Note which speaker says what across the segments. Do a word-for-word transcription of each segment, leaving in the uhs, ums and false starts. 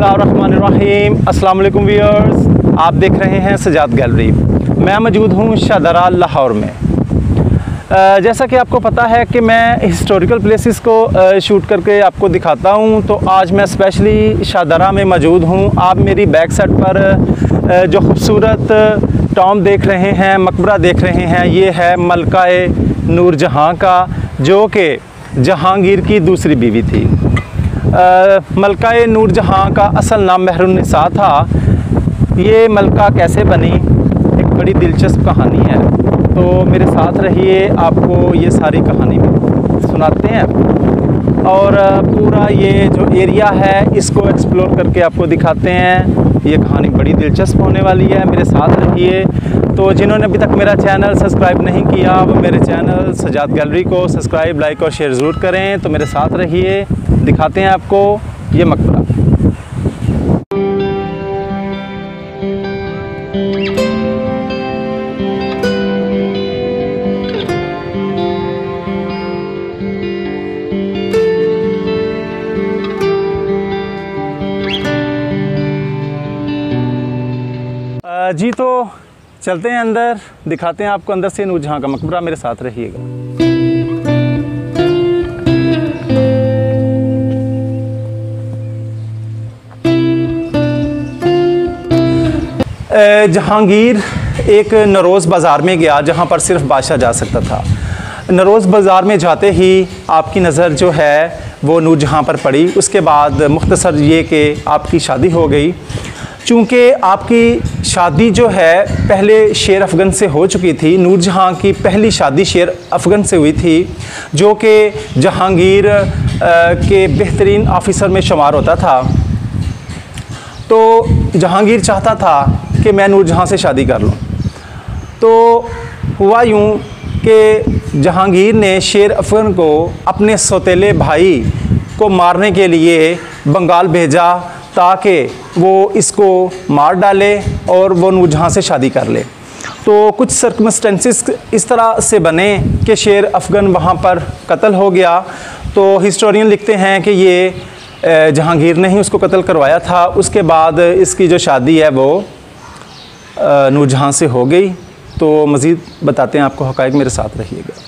Speaker 1: बिस्मिल्लाहिर्रहमानिर्रहीम। अस्सलाम वालेकुम व्यूअर्स, आप देख रहे हैं सजाद गैलरी। मैं मौजूद हूँ शाहदरा लाहौर में। आ, जैसा कि आपको पता है कि मैं हिस्टोरिकल प्लेसेस को आ, शूट करके आपको दिखाता हूँ, तो आज मैं स्पेशली शाहदरा में मौजूद हूँ। आप मेरी बैक साइड पर आ, जो खूबसूरत टॉम देख रहे हैं, मकबरा देख रहे हैं, ये है मलका-ए नूरजहाँ का, जो कि जहांगीर की दूसरी बीवी थी। मलका-ए नूरजहाँ का असल नाम मेहरुन्निसा था। ये मलका कैसे बनी, एक बड़ी दिलचस्प कहानी है, तो मेरे साथ रहिए, आपको ये सारी कहानी सुनाते हैं और पूरा ये जो एरिया है इसको एक्सप्लोर करके आपको दिखाते हैं। ये कहानी बड़ी दिलचस्प होने वाली है, मेरे साथ रहिए। तो जिन्होंने अभी तक मेरा चैनल सब्सक्राइब नहीं किया, वो मेरे चैनल सजाद गैलरी को सब्सक्राइब, लाइक और शेयर ज़रूर करें। तो मेरे साथ रहिए, दिखाते हैं आपको ये मकबरा। जी तो चलते हैं अंदर, दिखाते हैं आपको अंदर से नूरजहाँ का मकबरा। मेरे साथ रहिएगा। जहांगीर एक नरोज़ बाज़ार में गया, जहाँ पर सिर्फ बादशाह जा सकता था। नरोज़ बाज़ार में जाते ही आपकी नज़र जो है वो नूरजहाँ पर पड़ी। उसके बाद मुख्तसर ये कि आपकी शादी हो गई। चूँकि आपकी शादी जो है पहले शेर अफ़गन से हो चुकी थी, नूरजहाँ की पहली शादी शेर अफ़गन से हुई थी, जो कि जहांगीर के बेहतरीन ऑफ़िसर में शुमार होता था। तो जहांगीर चाहता था कि मैं नूरजहाँ से शादी कर लूँ। तो हुआ यूँ कि जहांगीर ने शेर अफ़गन को अपने सौतेले भाई को मारने के लिए बंगाल भेजा, ताकि वो इसको मार डाले और वो नूरजहाँ से शादी कर ले। तो कुछ सर्कमस्टेंसेस इस तरह से बने कि शेर अफ़गन वहाँ पर कत्ल हो गया। तो हिस्टोरियन लिखते हैं कि ये जहांगीर ने ही उसको कत्ल करवाया था। उसके बाद इसकी जो शादी है वो नूरजहाँ से हो गई। तो मज़ीद बताते हैं आपको हक़ाइक़, मेरे साथ रहिएगा।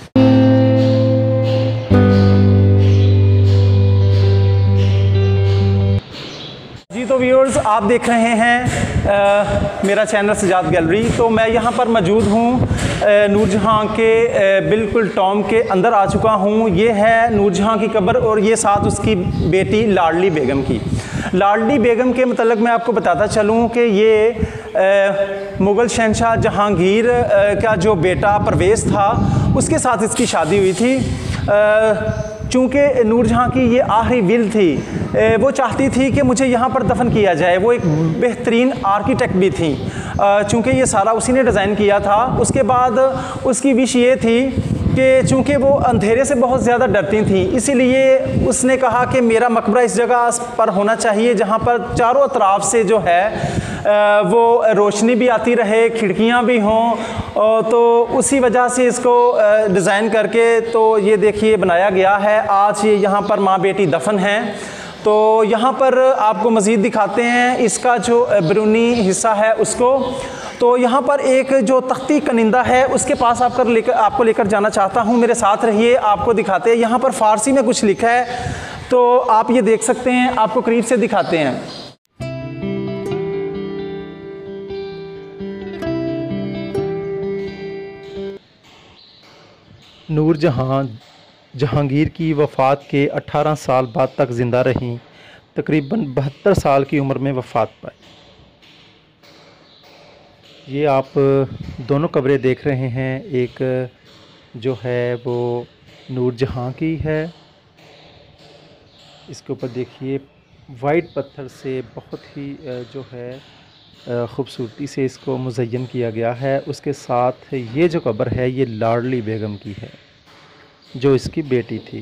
Speaker 1: जी तो व्यूअर्स, आप देख रहे हैं आ, मेरा चैनल सजाद गैलरी। तो मैं यहाँ पर मौजूद हूँ नूरजहाँ के आ, बिल्कुल टॉम के अंदर आ चुका हूँ। ये है नूरजहाँ की कब्र और ये साथ उसकी बेटी लाडली बेगम की। लाडली बेगम के मतलब मैं आपको बताता चलूँ कि ये आ, मुग़ल शहंशाह जहांगीर आ, का जो बेटा परवेज़ था, उसके साथ इसकी शादी हुई थी। आ, चूँकि नूरजहाँ की ये आखिरी विल थी, वो चाहती थी कि मुझे यहाँ पर दफन किया जाए। वो एक बेहतरीन आर्किटेक्ट भी थी, चूँकि ये सारा उसी ने डिज़ाइन किया था। उसके बाद उसकी विश ये थी कि चूँकि वो अंधेरे से बहुत ज़्यादा डरती थी, इसीलिए उसने कहा कि मेरा मकबरा इस जगह पर होना चाहिए जहाँ पर चारों अतराफ से जो है वो रोशनी भी आती रहे, खिड़कियाँ भी हों। तो उसी वजह से इसको डिज़ाइन करके तो ये देखिए बनाया गया है। आज ये यहाँ पर माँ बेटी दफन हैं। तो यहाँ पर आपको मज़ीद दिखाते हैं इसका जो बैरूनी हिस्सा है उसको। तो यहाँ पर एक जो तख्ती कनिंदा है उसके पास आप कर लेकर आपको लेकर जाना चाहता हूँ। मेरे साथ रहिए, आपको दिखाते हैं। यहाँ पर फ़ारसी में कुछ लिखा है, तो आप ये देख सकते हैं। आपको करीब से दिखाते हैं। नूरजहाँ जहांगीर की वफ़ात के अठारह साल बाद तक ज़िंदा रहीं। तकरीबन बहत्तर साल की उम्र में वफ़ात पाई। ये आप दोनों कब्रें देख रहे हैं, एक जो है वो नूरजहाँ की है। इसके ऊपर देखिए वाइट पत्थर से बहुत ही जो है ख़ूबसूरती से इसको मुज़य्यन किया गया है। उसके साथ ये जो कब्र है ये लाडली बेगम की है, जो इसकी बेटी थी।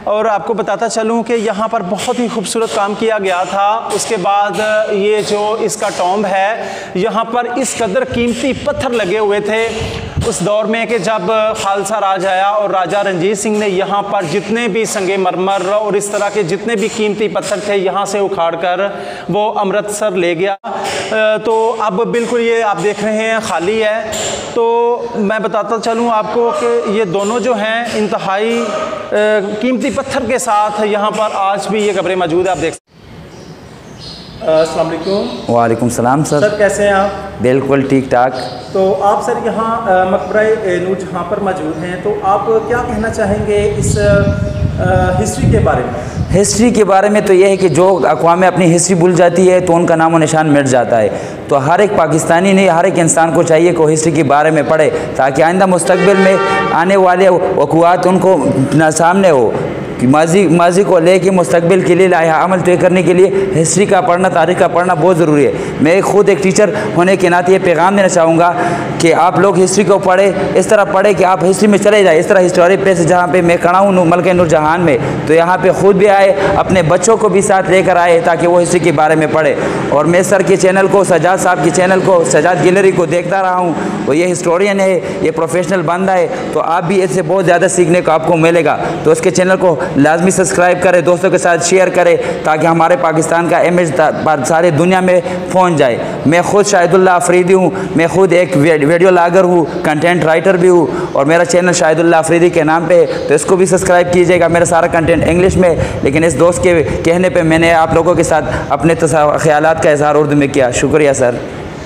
Speaker 1: और आपको बताता चलूं कि यहाँ पर बहुत ही खूबसूरत काम किया गया था। उसके बाद ये जो इसका टॉम्ब है, यहाँ पर इस कदर कीमती पत्थर लगे हुए थे उस दौर में कि जब खालसा राज आया और राजा रणजीत सिंह ने यहाँ पर जितने भी संगे मरमर और इस तरह के जितने भी कीमती पत्थर थे यहाँ से उखाड़ कर वो अमृतसर ले गया। तो अब बिल्कुल ये आप देख रहे हैं खाली है। तो मैं बताता चलूँ आपको कि ये दोनों जो हैं इंतहाई कीमती पत्थर के साथ यहाँ पर आज भी ये कब्रें मौजूद है। आप देख सकते हैं। अस्सलाम वालेकुम।
Speaker 2: वालेकुम सलाम सर।
Speaker 1: सर कैसे हैं आप?
Speaker 2: बिल्कुल ठीक ठाक।
Speaker 1: तो आप सर यहाँ मकबरा नूरजहाँ पर मौजूद हैं, तो आप क्या कहना चाहेंगे इस हिस्ट्री के बारे में?
Speaker 2: हिस्ट्री के बारे में तो यह है कि जो अक़वाम अपनी हिस्ट्री भूल जाती है तो उनका नामो निशान मिट जाता है। तो हर एक पाकिस्तानी नहीं, हर एक इंसान को चाहिए कि हिस्ट्री के बारे में पढ़े ताकि आइंदा मुस्तक़बिल में आने वाले वक़ुआत उनको न सामने हो कि माजी माजी को लेके मुस्तकबिल के लिए लाया अमल तय करने के लिए हिस्ट्री का पढ़ना, तारीख़ का पढ़ना बहुत ज़रूरी है। मैं खुद एक टीचर होने के नाते ये पैगाम देना चाहूँगा कि आप लोग हिस्ट्री को पढ़ें, इस तरह पढ़ें कि आप हिस्ट्री में चले जाए। इस तरह हिस्टोरिक प्लेस जहाँ पे मैं खड़ा हूँ मलके नूरजहान में, तो यहाँ पे खुद भी आए, अपने बच्चों को भी साथ लेकर आए ताकि वो हिस्ट्री के बारे में पढ़े। और मैं सर के चैनल को, सजाद साहब के चैनल को, सजाद गैलरी को देखता रहा हूँ, और ये हिस्टोरियन है, ये प्रोफेशनल बंदा है, तो आप भी इससे बहुत ज़्यादा सीखने को आपको मिलेगा। तो उसके चैनल को लाजमी सब्सक्राइब करें, दोस्तों के साथ शेयर करें ताकि हमारे पाकिस्तान का इमेज सारे दुनिया में पहुंच जाए। मैं खुद शाहिदुल्लाह अफरीदी हूं, मैं खुद एक वीडियो लागर हूं, कंटेंट राइटर भी हूं, और मेरा चैनल शाहिदुल्लाह अफरीदी के नाम पे, तो इसको भी सब्सक्राइब कीजिएगा। मेरा सारा कंटेंट इंग्लिश में, लेकिन इस दोस्त के कहने पे मैंने आप लोगों के साथ अपने ख्यालात का इजहार उर्दू में किया। शुक्रिया सर।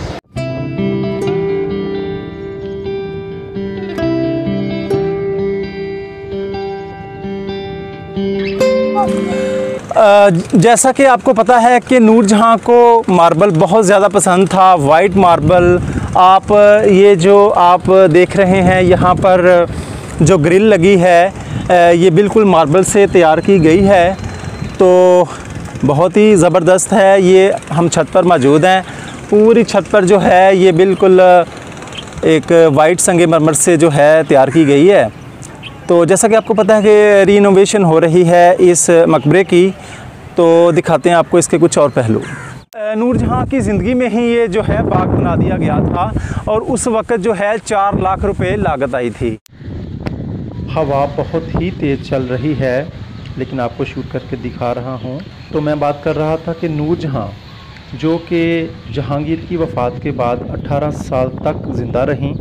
Speaker 1: जैसा कि आपको पता है कि नूरजहाँ को मार्बल बहुत ज़्यादा पसंद था, वाइट मार्बल। आप ये जो आप देख रहे हैं यहाँ पर जो ग्रिल लगी है ये बिल्कुल मार्बल से तैयार की गई है, तो बहुत ही ज़बरदस्त है। ये हम छत पर मौजूद हैं, पूरी छत पर जो है ये बिल्कुल एक वाइट संगमरमर से जो है तैयार की गई है। तो जैसा कि आपको पता है कि रीनोवेशन हो रही है इस मकबरे की, तो दिखाते हैं आपको इसके कुछ और पहलू। नूरजहाँ की ज़िंदगी में ही ये जो है बाग बना दिया गया था, और उस वक़्त जो है चार लाख रुपए लागत आई थी। हवा बहुत ही तेज़ चल रही है, लेकिन आपको शूट करके दिखा रहा हूँ। तो मैं बात कर रहा था कि नूरजहाँ जो कि जहांगीर की वफ़ात के बाद अठारह साल तक ज़िंदा रहीं।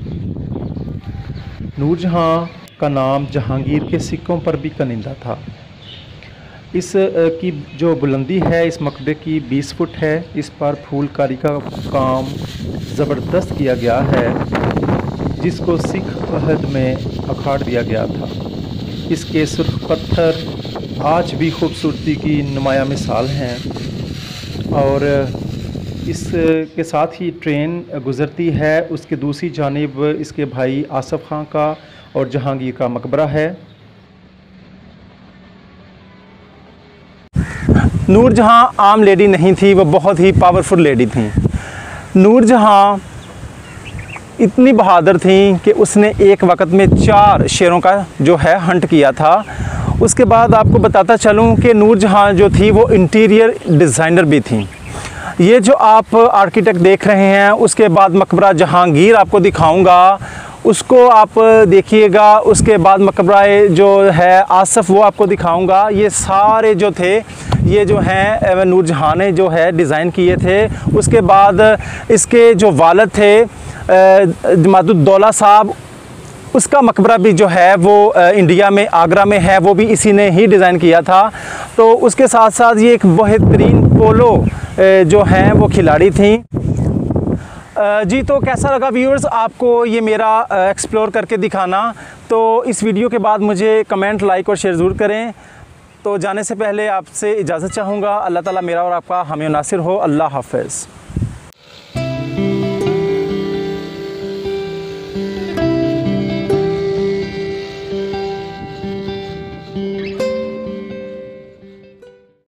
Speaker 1: नूरजहाँ का नाम जहांगीर के सिक्कों पर भी कनिंदा था। इस की जो बुलंदी है इस मकबरे की बीस फुट है। इस पर फूलकारी का काम ज़बरदस्त किया गया है, जिसको सिख अहद में अखाड़ दिया गया था। इसके सुर्ख पत्थर आज भी खूबसूरती की नुमाया मिसाल हैं, और इसके साथ ही ट्रेन गुज़रती है। उसके दूसरी जानिब इसके भाई आसफ़ खां का और जहांगीर का मकबरा है। नूरजहाँ आम लेडी नहीं थी, वो बहुत ही पावरफुल लेडी थी। नूरजहाँ इतनी बहादुर थी कि उसने एक वक्त में चार शेरों का जो है हंट किया था। उसके बाद आपको बताता चलूँ कि नूरजहाँ जो थी वो इंटीरियर डिज़ाइनर भी थी। ये जो आप आर्किटेक्ट देख रहे हैं, उसके बाद मकबरा जहांगीर आपको दिखाऊंगा, उसको आप देखिएगा। उसके बाद मकबरा जो है आसफ़ वो आपको दिखाऊंगा। ये सारे जो थे ये जो हैं नूरजहाँ ने जो है डिज़ाइन किए थे। उसके बाद इसके जो वालिद थे जमातुद्दौला साहब, उसका मकबरा भी जो है वो इंडिया में आगरा में है, वो भी इसी ने ही डिज़ाइन किया था। तो उसके साथ साथ ये एक बेहतरीन पोलो जो हैं वो खिलाड़ी थी। जी तो कैसा लगा व्यूअर्स आपको ये मेरा एक्सप्लोर करके दिखाना? तो इस वीडियो के बाद मुझे कमेंट, लाइक और शेयर ज़रूर करें। तो जाने से पहले आपसे इजाज़त चाहूँगा। अल्लाह ताला मेरा और आपका हामी नासिर हो। अल्लाह हाफ़िज़।